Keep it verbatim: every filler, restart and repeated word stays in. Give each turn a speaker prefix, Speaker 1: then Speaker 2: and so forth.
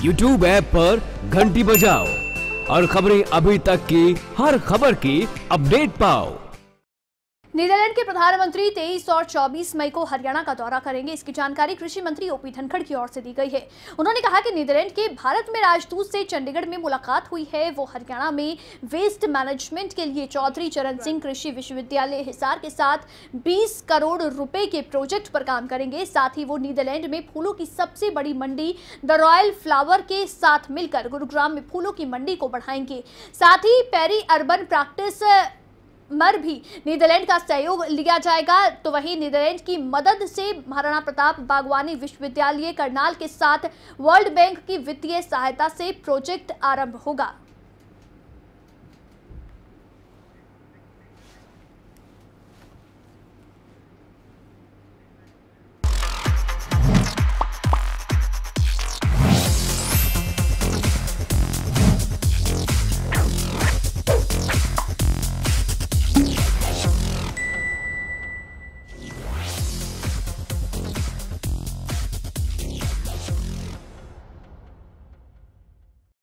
Speaker 1: YouTube app पर घंटी बजाओ और खबरें अभी तक की हर खबर की अपडेट पाओ।
Speaker 2: नीदरलैंड के प्रधानमंत्री तेईस और चौबीस मई को हरियाणा का दौरा करेंगे। इसकी जानकारी कृषि मंत्री ओपी धनखड़ की ओर से दी गई है। उन्होंने कहा कि नीदरलैंड के भारत में राजदूत से चंडीगढ़ में मुलाकात हुई है। वो हरियाणा में वेस्ट मैनेजमेंट के लिए चौधरी चरण सिंह कृषि विश्वविद्यालय हिसार के साथ बीस करोड़ रुपए के प्रोजेक्ट पर काम करेंगे। साथ ही वो नीदरलैंड में फूलों की सबसे बड़ी मंडी द रॉयल फ्लावर के साथ मिलकर गुरुग्राम में फूलों की मंडी को बढ़ाएंगे। साथ ही पेरी अर्बन प्रैक्टिस मर भी नीदरलैंड का सहयोग लिया जाएगा। तो वहीं नीदरलैंड की मदद से महाराणा प्रताप बागवानी विश्वविद्यालय करनाल के साथ वर्ल्ड बैंक की वित्तीय सहायता से प्रोजेक्ट आरंभ होगा।